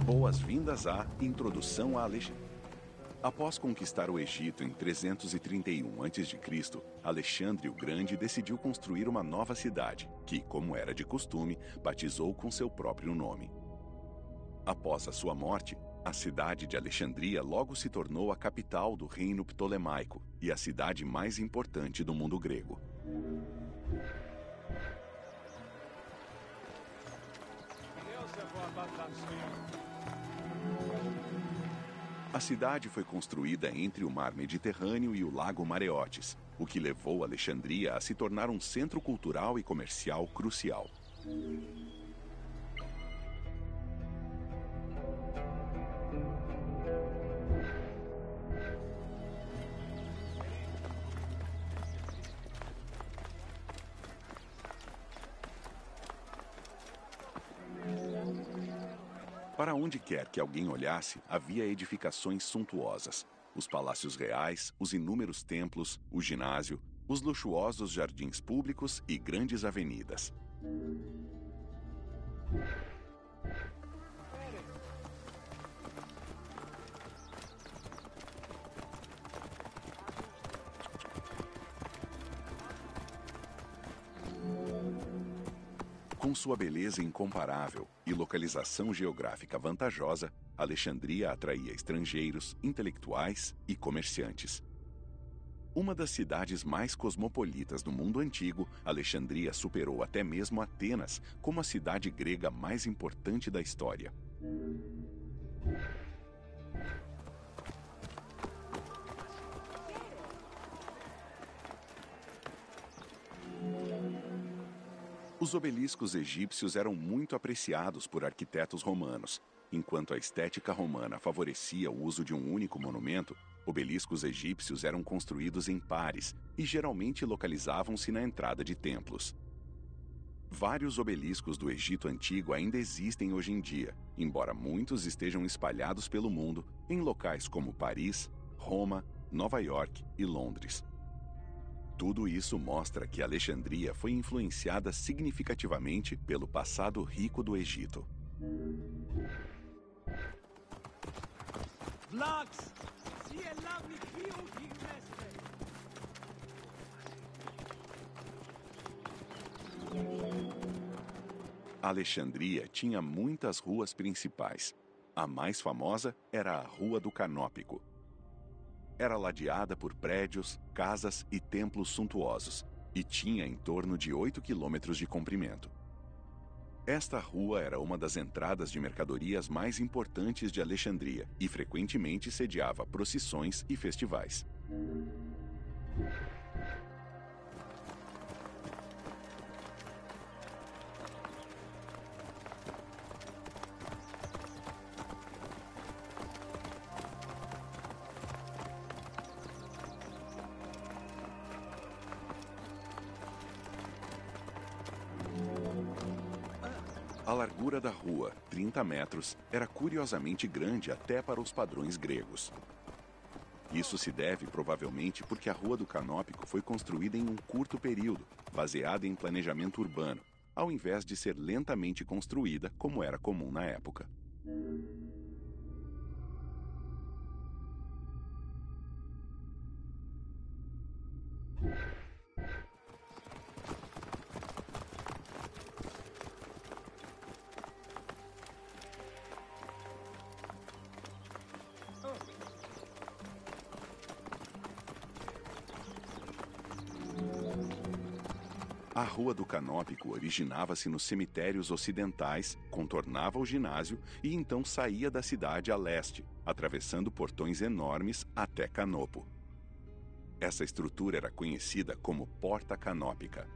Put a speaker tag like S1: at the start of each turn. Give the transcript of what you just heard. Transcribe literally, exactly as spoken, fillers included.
S1: Boas-vindas à Introdução a Alexandria. Após conquistar o Egito em trezentos e trinta e um antes de Cristo, Alexandre o Grande decidiu construir uma nova cidade, que, como era de costume, batizou com seu próprio nome. Após a sua morte, a cidade de Alexandria logo se tornou a capital do reino ptolemaico e a cidade mais importante do mundo grego. A cidade foi construída entre o Mar Mediterrâneo e o Lago Mareotis, o que levou Alexandria a se tornar um centro cultural e comercial crucial. Para onde quer que alguém olhasse, havia edificações suntuosas. Os palácios reais, os inúmeros templos, o ginásio, os luxuosos jardins públicos e grandes avenidas. Com sua beleza incomparável e localização geográfica vantajosa, Alexandria atraía estrangeiros, intelectuais e comerciantes. Uma das cidades mais cosmopolitas do mundo antigo, Alexandria superou até mesmo Atenas como a cidade grega mais importante da história. Os obeliscos egípcios eram muito apreciados por arquitetos romanos. Enquanto a estética romana favorecia o uso de um único monumento, obeliscos egípcios eram construídos em pares e geralmente localizavam-se na entrada de templos. Vários obeliscos do Egito Antigo ainda existem hoje em dia, embora muitos estejam espalhados pelo mundo em locais como Paris, Roma, Nova York e Londres. Tudo isso mostra que Alexandria foi influenciada significativamente pelo passado rico do Egito. Alexandria tinha muitas ruas principais. A mais famosa era a Rua do Canópico. Era ladeada por prédios, casas e templos suntuosos, e tinha em torno de oito quilômetros de comprimento. Esta rua era uma das entradas de mercadorias mais importantes de Alexandria e frequentemente sediava procissões e festivais. A largura da rua, trinta metros, era curiosamente grande até para os padrões gregos. Isso se deve provavelmente porque a Rua do Canópico foi construída em um curto período, baseada em planejamento urbano, ao invés de ser lentamente construída como era comum na época. A Rua do Canópico originava-se nos cemitérios ocidentais, contornava o ginásio e então saía da cidade a leste, atravessando portões enormes até Canopo. Essa estrutura era conhecida como Porta Canópica.